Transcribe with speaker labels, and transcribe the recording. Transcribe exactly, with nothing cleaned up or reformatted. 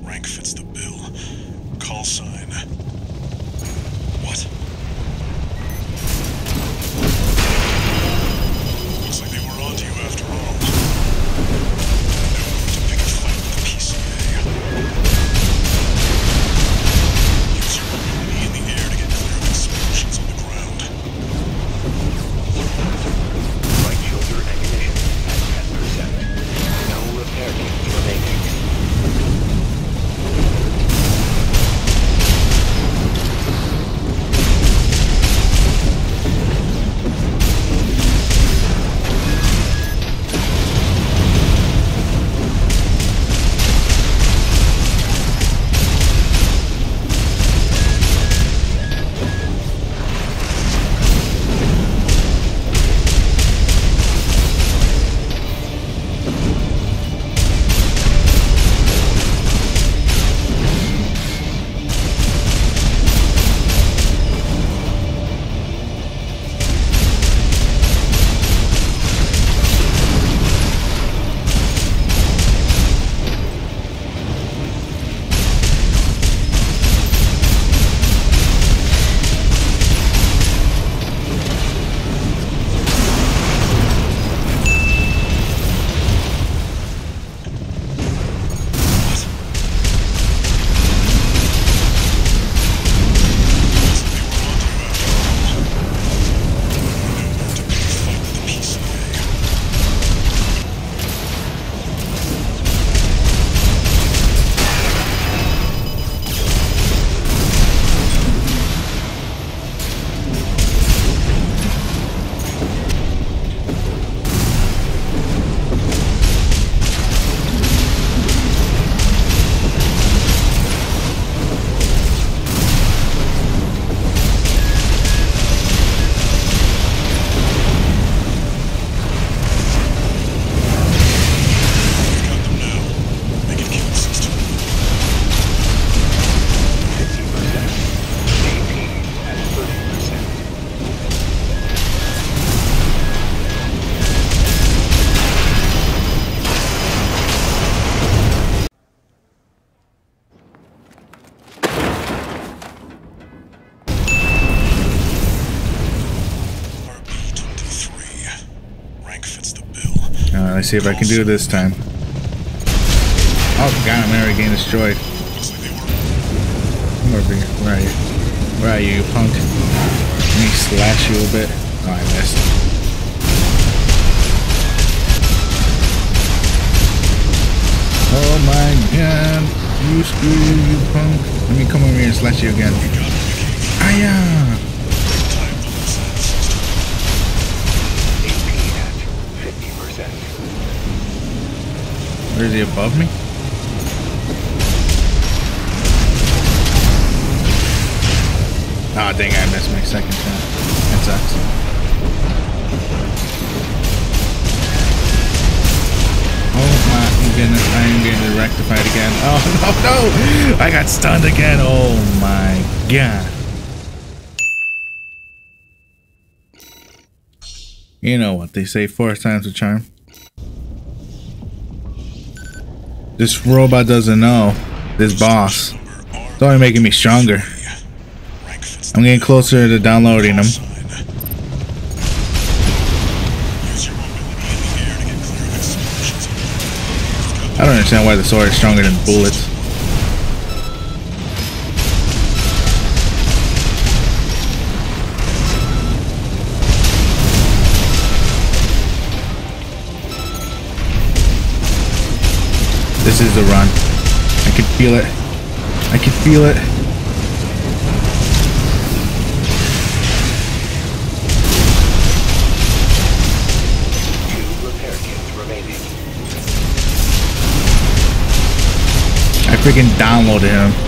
Speaker 1: Rank fits the bill. Call sign. What? Looks like they were onto you after all. Now we're going to pick a fight with the P C A. Use your mobility in the air to get clear of explosions on the ground.
Speaker 2: Right shoulder ammunition at ten percent. No repair kits remaining.
Speaker 3: Uh, let's see if I can do it this time. Oh god, I'm already getting destroyed. Where are you? Where are you? Where are you, you punk? Let me slash you a bit. Oh, I missed. Oh my god. You screw you, you punk. Let me come over here and slash you again. Aya! Where is he, above me? Ah, oh, dang, I missed my second shot. That sucks. Oh my goodness, I am getting rectified again. Oh no, no! I got stunned again. Oh my god. You know what they say, four times the charm. This robot doesn't know. This boss. It's only making me stronger. I'm getting closer to downloading them. I don't understand why the sword is stronger than bullets. This is the run. I can feel it. I can feel it.
Speaker 2: Two repair kits remaining.
Speaker 3: I freaking downloaded him.